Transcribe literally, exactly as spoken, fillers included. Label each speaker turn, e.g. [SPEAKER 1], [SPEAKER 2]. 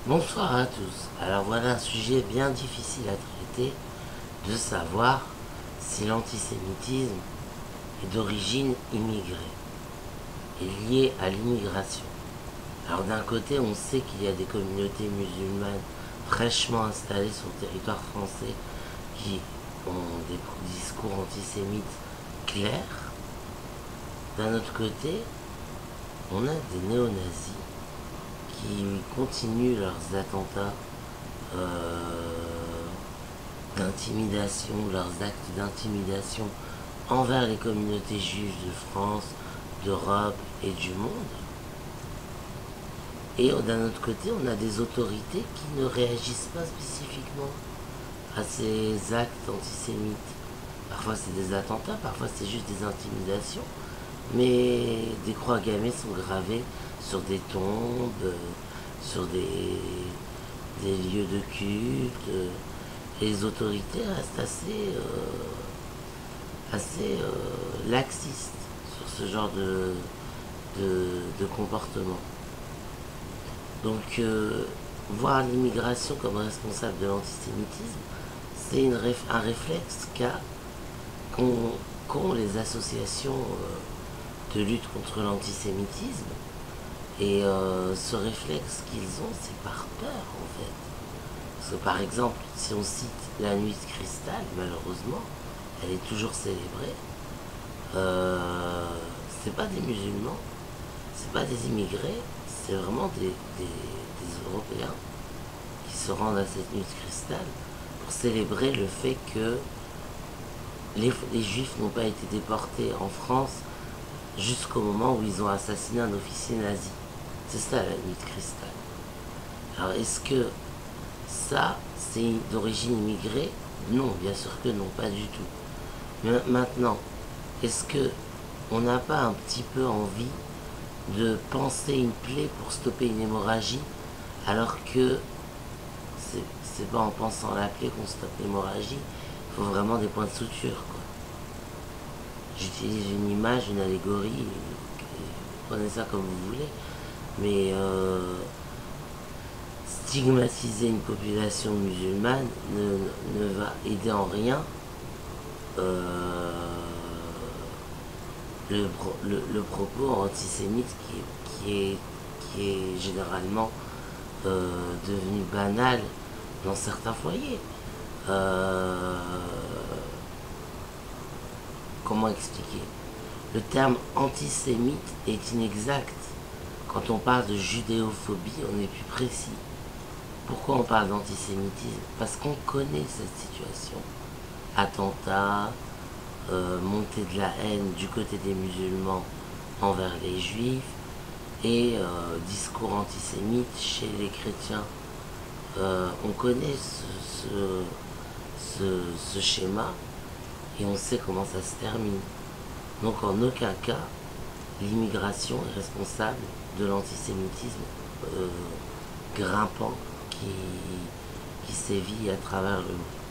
[SPEAKER 1] Bonsoir à tous. Alors voilà un sujet bien difficile à traiter, de savoir si l'antisémitisme est d'origine immigrée, est lié à l'immigration. Alors d'un côté, on sait qu'il y a des communautés musulmanes fraîchement installées sur le territoire français qui ont des discours antisémites clairs. D'un autre côté, on a des néo-nazis qui continuent leurs attentats euh, d'intimidation, leurs actes d'intimidation envers les communautés juives de France, d'Europe et du monde. Et d'un autre côté, on a des autorités qui ne réagissent pas spécifiquement à ces actes antisémites. Parfois c'est des attentats, parfois c'est juste des intimidations, mais des croix gammées sont gravées sur des tombes, sur des, des lieux de culte, et les autorités restent assez, euh, assez euh, laxistes sur ce genre de, de, de comportement. Donc, euh, voir l'immigration comme responsable de l'antisémitisme, c'est réf un réflexe qu'a qu'ont qu'ont les associations euh, de lutte contre l'antisémitisme. Et euh, ce réflexe qu'ils ont, c'est par peur en fait. Parce que par exemple, si on cite la nuit de cristal, malheureusement, elle est toujours célébrée. Euh, c'est pas des musulmans, c'est pas des immigrés, c'est vraiment des, des, des Européens qui se rendent à cette nuit de cristal pour célébrer le fait que les, les Juifs n'ont pas été déportés en France jusqu'au moment où ils ont assassiné un officier nazi. C'est ça la nuit de cristal. Alors est-ce que ça, c'est d'origine immigrée? Non, bien sûr que non, pas du tout. Mais maintenant, est-ce que on n'a pas un petit peu envie de penser une plaie pour stopper une hémorragie, alors que c'est pas en pensant la plaie qu'on stoppe l'hémorragie, il faut vraiment des points de suture, quoi. J'utilise une image, une allégorie, prenez ça comme vous voulez, mais euh, stigmatiser une population musulmane ne, ne va aider en rien euh, le, le, le propos antisémite qui, qui, est, qui est généralement euh, devenu banal dans certains foyers. Euh, comment expliquer? Le terme antisémite est inexact. Quand on parle de judéophobie, on est plus précis. Pourquoi on parle d'antisémitisme? Parce qu'on connaît cette situation. Attentats, euh, montée de la haine du côté des musulmans envers les juifs, et euh, discours antisémites chez les chrétiens. Euh, on connaît ce, ce, ce, ce schéma et on sait comment ça se termine. Donc en aucun cas, l'immigration est responsable de l'antisémitisme euh, grimpant qui, qui sévit à travers le monde.